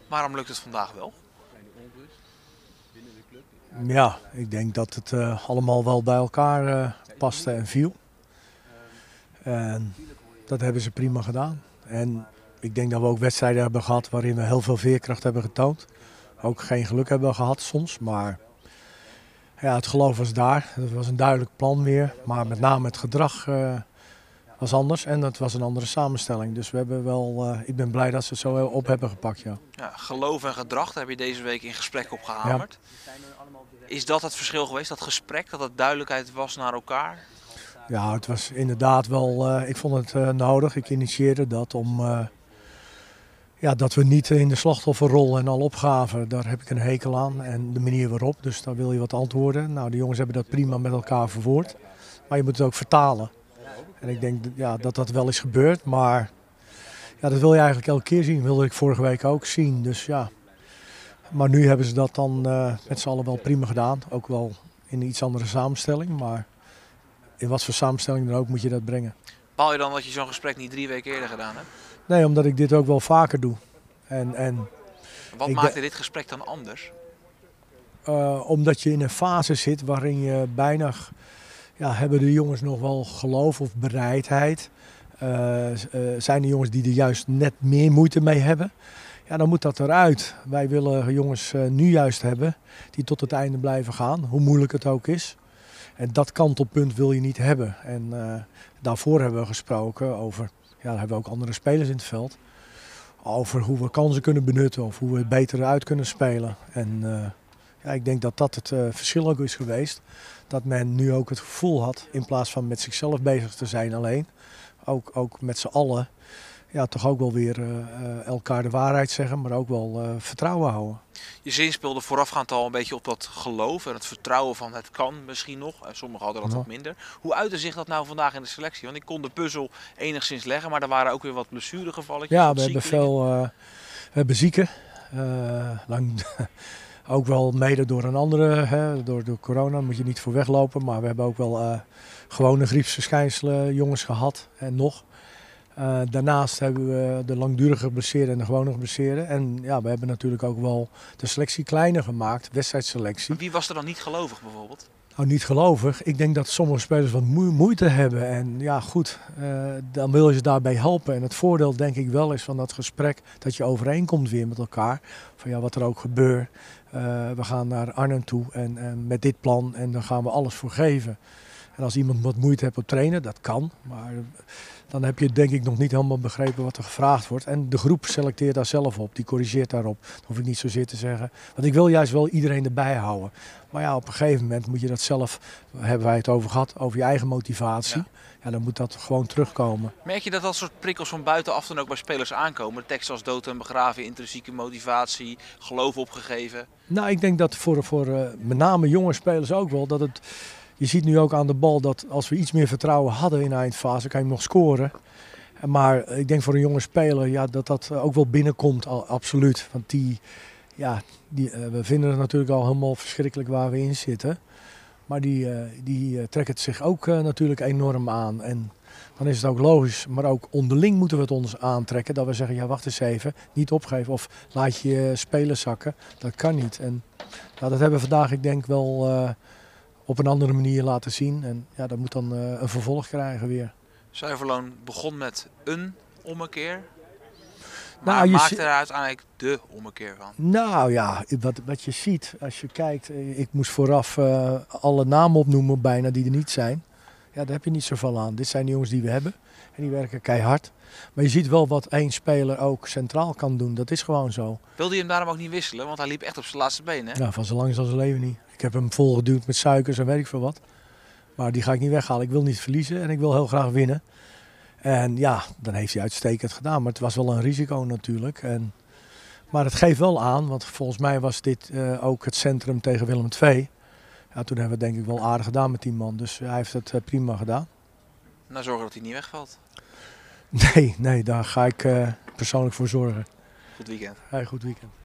Waarom lukt het vandaag wel? Ja, ik denk dat het allemaal wel bij elkaar paste en viel. En dat hebben ze prima gedaan. En ik denk dat we ook wedstrijden hebben gehad waarin we heel veel veerkracht hebben getoond. Ook geen geluk hebben gehad soms, maar ja, het geloof was daar. Het was een duidelijk plan weer, maar met name het gedrag was anders en het was een andere samenstelling. Dus we hebben wel, ik ben blij dat ze het zo op hebben gepakt. Ja. Ja, geloof en gedrag, daar heb je deze week in gesprek op Ja. gehamerd. Is dat het verschil geweest, dat gesprek, dat het duidelijkheid was naar elkaar? Ja, het was inderdaad wel, ik vond het nodig. Ik initieerde dat om, ja, dat we niet in de slachtofferrol en al opgaven. Daar heb ik een hekel aan en de manier waarop. Dus daar wil je wat antwoorden. Nou, de jongens hebben dat prima met elkaar verwoord. Maar je moet het ook vertalen. En ik denk ja, dat dat wel is gebeurd, maar ja, dat wil je eigenlijk elke keer zien. Wilde ik vorige week ook zien, dus ja. Maar nu hebben ze dat dan met z'n allen wel prima gedaan. Ook wel in een iets andere samenstelling, maar in wat voor samenstelling dan ook moet je dat brengen. Bepaal je dan dat je zo'n gesprek niet 3 weken eerder gedaan hebt? Nee, omdat ik dit ook wel vaker doe. En Wat maakte dit gesprek dan anders? omdat je in een fase zit waarin je bijna, ja, hebben de jongens nog wel geloof of bereidheid. Zijn er jongens die er juist net meer moeite mee hebben? Ja, dan moet dat eruit. Wij willen jongens nu juist hebben die tot het einde blijven gaan, hoe moeilijk het ook is. En dat kantelpunt wil je niet hebben. En daarvoor hebben we gesproken over, ja, daar hebben we ook andere spelers in het veld. Over hoe we kansen kunnen benutten of hoe we het beter uit kunnen spelen. En ja, ik denk dat dat het verschil ook is geweest. Dat men nu ook het gevoel had, in plaats van met zichzelf bezig te zijn alleen, ook met z'n allen, ja, toch ook wel weer elkaar de waarheid zeggen, maar ook wel vertrouwen houden. Je zinspeelde voorafgaand al een beetje op dat geloof en het vertrouwen van het kan misschien nog. Sommigen hadden dat Ja. wat minder. Hoe uitte zich dat nou vandaag in de selectie? Want ik kon de puzzel enigszins leggen, maar er waren ook weer wat blessuregevalletjes. Ja, wat we hebben ziekelingen. we hebben zieken. Lang, ook wel mede door een andere, hè, door corona, moet je niet voor weglopen. Maar we hebben ook wel gewone griepsverschijnselen, jongens gehad en nog. Daarnaast hebben we de langdurige geblesseerden en de gewone geblesseerden. En ja, we hebben natuurlijk ook wel de selectie kleiner gemaakt, wedstrijdselectie. Wie was er dan niet gelovig bijvoorbeeld? Nou, niet gelovig. Ik denk dat sommige spelers wat moeite hebben. En ja, goed, dan wil je ze daarbij helpen. En het voordeel denk ik wel is van dat gesprek dat je overeenkomt weer met elkaar. Van ja, wat er ook gebeurt. We gaan naar Arnhem toe en met dit plan en dan gaan we alles voor geven. En als iemand wat moeite heeft op trainen, dat kan. Maar dan heb je denk ik nog niet helemaal begrepen wat er gevraagd wordt. En de groep selecteert daar zelf op, die corrigeert daarop. Dat hoef ik niet zozeer te zeggen. Want ik wil juist wel iedereen erbij houden. Maar ja, op een gegeven moment moet je dat zelf, hebben wij het over gehad, over je eigen motivatie. Ja. Ja, dan moet dat gewoon terugkomen. Merk je dat dat soort prikkels van buitenaf dan ook bij spelers aankomen? De teksten als dood en begraven, intrinsieke motivatie, geloof opgegeven. Nou, ik denk dat voor met name jonge spelers ook wel, dat het... Je ziet nu ook aan de bal dat als we iets meer vertrouwen hadden in de eindfase, kan je hem nog scoren. Maar ik denk voor een jonge speler ja, dat dat ook wel binnenkomt, absoluut. Want we vinden het natuurlijk al helemaal verschrikkelijk waar we in zitten. Maar die trekken het zich ook natuurlijk enorm aan. En dan is het ook logisch, maar ook onderling moeten we het ons aantrekken. Dat we zeggen, ja wacht eens even, niet opgeven of laat je spelers zakken. Dat kan niet. En nou, dat hebben we vandaag ik denk wel op een andere manier laten zien. En ja, dat moet dan een vervolg krijgen weer. Zuiverloon begon met een ommekeer, Nou, maar je maakte er uiteindelijk de ommekeer van. Nou ja, wat je ziet als je kijkt, ik moest vooraf alle namen opnoemen bijna die er niet zijn. Ja, daar heb je niet zoveel aan. Dit zijn de jongens die we hebben en die werken keihard. Maar je ziet wel wat één speler ook centraal kan doen, dat is gewoon zo. Wilde je hem daarom ook niet wisselen? Want hij liep echt op zijn laatste benen. Hè? Nou, van zo lang als zijn leven niet. Ik heb hem volgeduwd met suikers en weet ik veel wat. Maar die ga ik niet weghalen. Ik wil niet verliezen en ik wil heel graag winnen. En ja, dan heeft hij uitstekend gedaan. Maar het was wel een risico natuurlijk. Maar het geeft wel aan, want volgens mij was dit ook het centrum tegen Willem II. Ja, toen hebben we het denk ik wel aardig gedaan met die man. Dus hij heeft het prima gedaan. Nou, zorgen dat hij niet wegvalt. Nee, daar ga ik persoonlijk voor zorgen. Goed weekend. Hey, goed weekend.